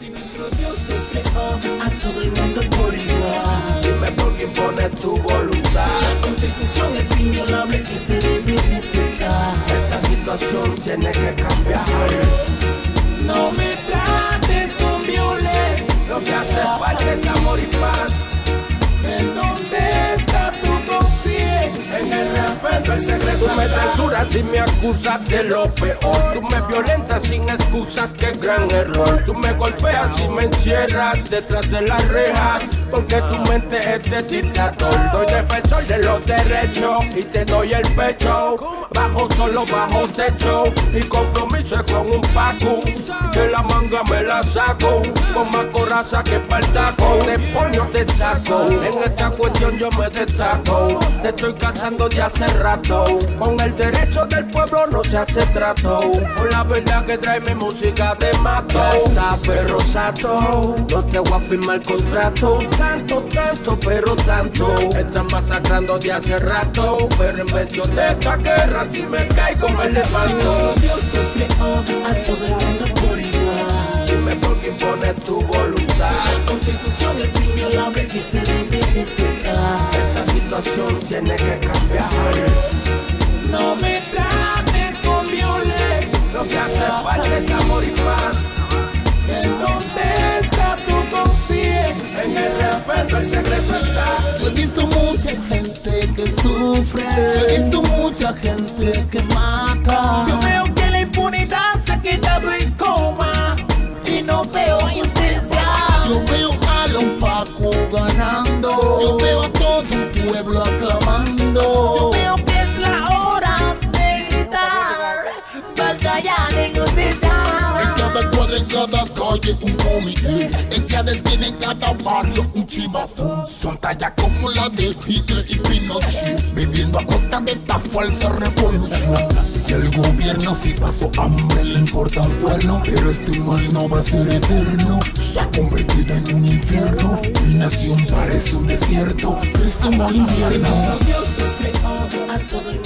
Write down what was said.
Si nuestro Dios nos creó a todo el mundo por igual, dime por qué impones tu voluntad. si la Constitución es inviolable y se debe respetar, Esta situación tiene que cambiar. no me trates con violencia. Lo que hace falta es amor y paz. ¿En dónde está tu conciencia? En el respeto, el secreto. Tú me censuras y me acusas de lo peor. Tú me violentas sin excusas, qué gran error. Tú me golpeas y me encierras detrás de las rejas, porque tu mente es de dictador. Soy defensor de los derechos y te doy el pecho. Bajo solo bajo techo y compromiso es con un paco. De la manga me la saco, con más coraza que pa'l taco. De pollo te saco, en esta cuestión yo me destaco. Te estoy cazando de hace rato, con el derecho del pueblo no se hace trato. Con la verdad que trae mi música te mato. Ya está perro sato, no te voy a firmar contrato. Tanto, pero tanto. Están masacrando de hace rato, pero en medio de esta guerra si me caigo me Si levanto. nuestro Dios nos creó a todo el mundo por igual, Dime por qué impones tu voluntad. si la Constitución es inviolable y se debe respetar, Esta situación tiene que cambiar. no me trates con violencia. Lo que hace falta es amor y paz. ¿En dónde está tu conciencia? En el respeto el secreto está. Yo he visto mucha gente que sufre, yo he visto mucha gente que mata. Yo veo que la impunidad se ha quedado en coma y no veo justicia. Yo veo a los Paco ganando, yo veo a todo un pueblo aclamando. Yo veo que es la hora de gritar, basta ya de injusticia. En cada cuadra, en cada calle, un comité. En cada esquina, en cada barrio, un chivatón. Son tallas como la de Hitler y Pinochet, viviendo a costa de esta falsa revolución. Y el gobierno si pasó hambre le importa un cuerno, pero este mal no va a ser eterno. Se ha convertido en un infierno. Mi nación parece un desierto, es como el invierno. Dios nos creó a todo el